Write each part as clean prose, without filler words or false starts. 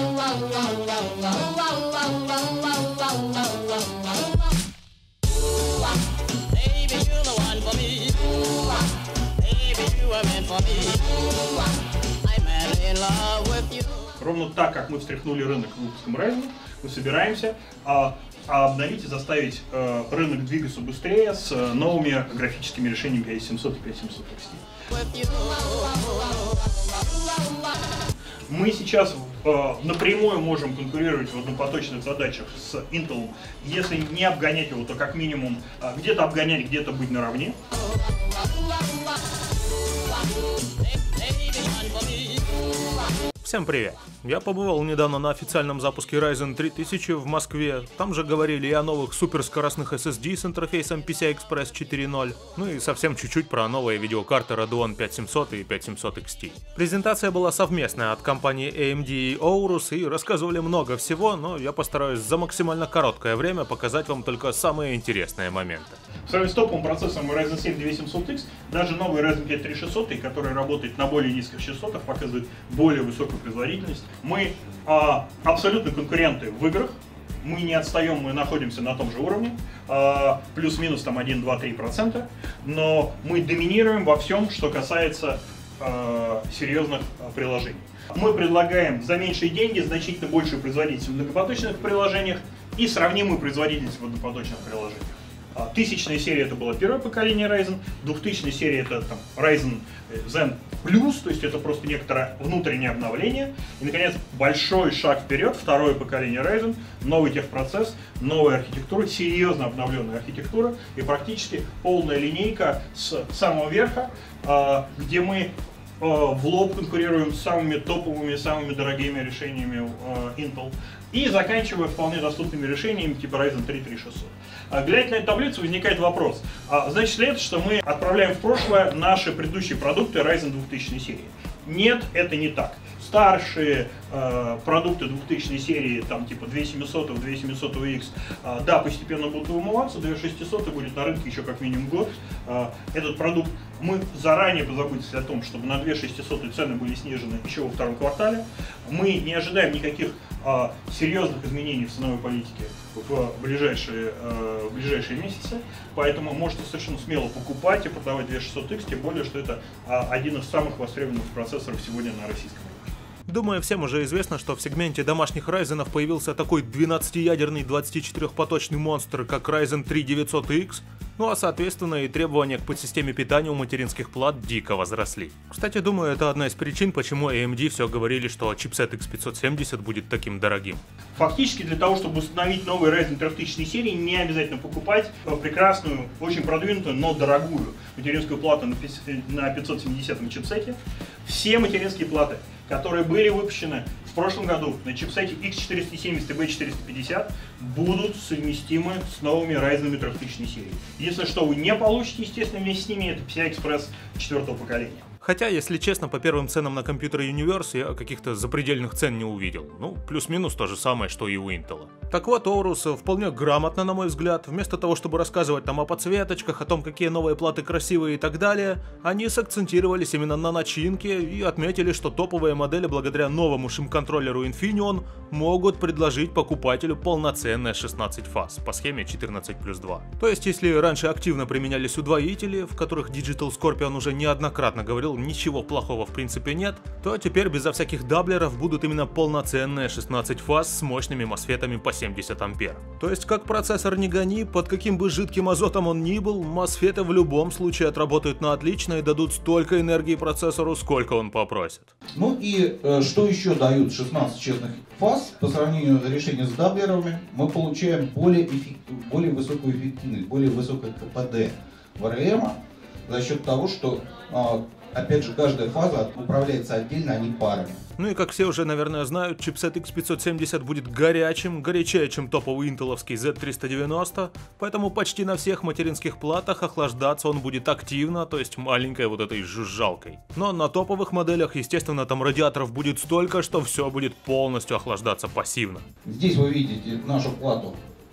Ровно так, как мы встряхнули рынок выпуском Ryzen, мы собираемся обновить и заставить рынок двигаться быстрее с новыми графическими решениями 5700 и 5700 XT. Мы сейчас напрямую можем конкурировать в однопоточных задачах с Intel. Если не обгонять его, то как минимум где-то обгонять, где-то быть наравне. Всем привет! Я побывал недавно на официальном запуске Ryzen 3000 в Москве. Там же говорили и о новых суперскоростных SSD с интерфейсом PCI-Express 4.0, ну и совсем чуть-чуть про новые видеокарты Radeon 5700 и 5700 XT. Презентация была совместная от компании AMD и Aorus, и рассказывали много всего, но я постараюсь за максимально короткое время показать вам только самые интересные моменты. В сравнении с топовым процессором Ryzen 7 2700X, даже новый Ryzen 5 3600, который работает на более низких частотах, показывает более высокую производительность. Мы абсолютно конкуренты в играх, мы не отстаем, мы находимся на том же уровне, плюс-минус там 1, 2, 3%, но мы доминируем во всем, что касается серьезных приложений. Мы предлагаем за меньшие деньги значительно большую производительность в многопоточных приложениях и сравнимую производительность в однопоточных приложениях. 1000-я серия это было первое поколение Ryzen, 2000-я серия это там, Ryzen Zen Plus, то есть это просто некоторое внутреннее обновление. И, наконец, большой шаг вперед, второе поколение Ryzen, новый техпроцесс, новая архитектура, серьезно обновленная архитектура и практически полная линейка с самого верха, где мы в лоб конкурируем с самыми топовыми, самыми дорогими решениями Intel и заканчивая вполне доступными решениями типа Ryzen 3 3600. Глядя на эту таблицу, возникает вопрос, значит ли это, что мы отправляем в прошлое наши предыдущие продукты Ryzen 2000 серии? Нет, это не так. Старшие продукты 2000 серии, там типа 2700, 2700X, да, постепенно будут вымываться, 2600 будет на рынке еще как минимум год. Этот продукт мы заранее позаботились о том, чтобы на 2600 цены были снижены еще во втором квартале. Мы не ожидаем никаких серьезных изменений в ценовой политике в ближайшие месяцы, поэтому можете совершенно смело покупать и продавать 2600X, тем более, что это один из самых востребованных процессоров сегодня на российском рынке. Думаю, всем уже известно, что в сегменте домашних Ryzen'ов появился такой 12-ядерный 24-поточный монстр, как Ryzen 3 900X, ну а соответственно и требования к подсистеме питания у материнских плат дико возросли. Кстати, думаю, это одна из причин, почему AMD все говорили, что чипсет X570 будет таким дорогим. Фактически для того, чтобы установить новый Ryzen 3000 серии, не обязательно покупать прекрасную, очень продвинутую, но дорогую материнскую плату на 570 чипсете. Все материнские платы, которые были выпущены в прошлом году на чипсете X470 и B450, будут совместимы с новыми Ryzen 3000 серии. Единственное, что вы не получите, естественно, вместе с ними, это PCI-Express 4-го поколения. Хотя, если честно, по первым ценам на компьютеры Universe я каких-то запредельных цен не увидел. Ну, плюс-минус то же самое, что и у Intel. Так вот, Aorus вполне грамотно, на мой взгляд, вместо того, чтобы рассказывать там о подсветочках, о том, какие новые платы красивые и так далее, они сакцентировались именно на начинке и отметили, что топовые модели благодаря новому шим-контроллеру Infineon могут предложить покупателю полноценные 16 фаз по схеме 14+2. То есть, если раньше активно применялись удвоители, в которых Digital Scorpion уже неоднократно говорил, ничего плохого в принципе нет, то теперь безо всяких даблеров будут именно полноценные 16 фаз с мощными мосфетами по 70 ампер. То есть как процессор не гони, под каким бы жидким азотом он ни был, мосфеты в любом случае отработают на отлично и дадут столько энергии процессору, сколько он попросит. Ну и что еще дают 16 честных фаз по сравнению с решением с даблерами? Мы получаем более высокую эффективность, более высокое КПД ВРМ за счет того, что опять же, каждая фаза управляется отдельно, а не парами. Ну и как все уже, наверное, знают, чипсет X570 будет горячим, горячее, чем топовый интеловский Z390, поэтому почти на всех материнских платах охлаждаться он будет активно, то есть маленькой вот этой жужжалкой. Но на топовых моделях, естественно, там радиаторов будет столько, что все будет полностью охлаждаться пассивно. Здесь вы видите нашу плату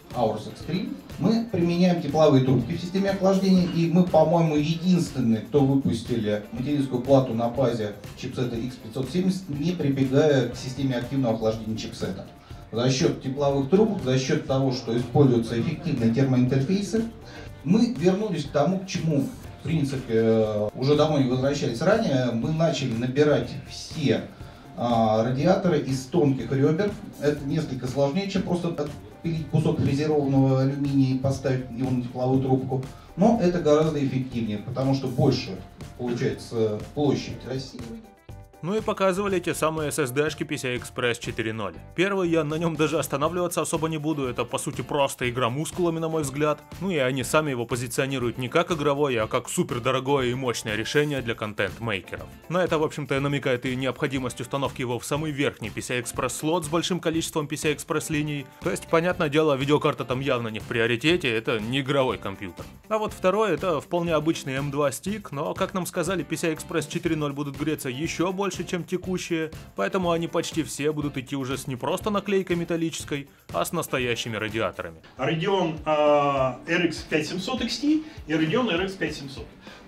Aorus Extreme. Мы применяем тепловые трубки в системе охлаждения, и мы, по-моему, единственные, кто выпустили материнскую плату на базе чипсета X570, не прибегая к системе активного охлаждения чипсета. За счет тепловых трубок, за счет того, что используются эффективные термоинтерфейсы, мы вернулись к тому, к чему, в принципе, уже давно не возвращались ранее. Мы начали набирать все радиаторы из тонких ребер. Это несколько сложнее, чем просто отпилить кусок фрезерованного алюминия и поставить его на тепловую трубку. Но это гораздо эффективнее, потому что больше получается площадь рассеивания. Ну и показывали те самые SSD-шки PCI-Express 4.0. Первый я на нем даже останавливаться особо не буду, это по сути просто игра мускулами на мой взгляд. Ну и они сами его позиционируют не как игровое, а как супер дорогое и мощное решение для контент-мейкеров. На это в общем-то намекает и необходимость установки его в самый верхний PCI-Express слот с большим количеством PCI-Express линий. То есть, понятное дело, видеокарта там явно не в приоритете, это не игровой компьютер. А вот второй это вполне обычный M2 стик, но как нам сказали, PCI-Express 4.0 будут греться еще больше, чем текущие, поэтому они почти все будут идти уже с не просто наклейкой металлической, а с настоящими радиаторами. Radeon RX 5700 XT и Radeon RX 5700.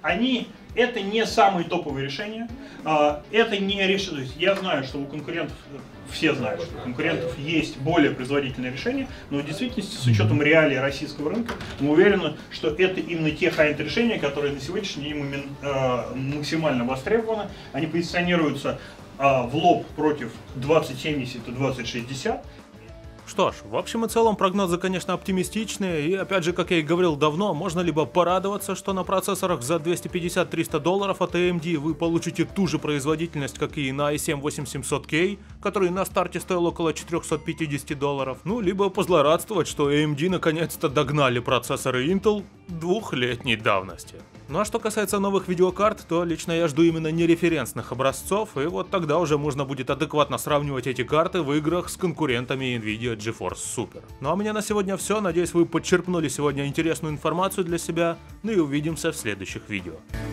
Это не самые топовые решения, это не решение, то есть я знаю, что у конкурентов, все знают, что у конкурентов есть более производительные решения, но в действительности, с учетом реалий российского рынка, мы уверены, что это именно те high-end решения, которые на сегодняшний день максимально востребованы, они позиционируются в лоб против 2070 и 2060. Что ж, в общем и целом прогнозы, конечно, оптимистичные, и опять же, как я и говорил давно, можно либо порадоваться, что на процессорах за $250-300 от AMD вы получите ту же производительность, как и на i7-8700K, который на старте стоил около $450, ну, либо позлорадствовать, что AMD наконец-то догнали процессоры Intel двухлетней давности. Ну а что касается новых видеокарт, то лично я жду именно нереференсных образцов, и вот тогда уже можно будет адекватно сравнивать эти карты в играх с конкурентами Nvidia GeForce Super. Ну а у меня на сегодня все, надеюсь вы подчерпнули сегодня интересную информацию для себя, ну и увидимся в следующих видео.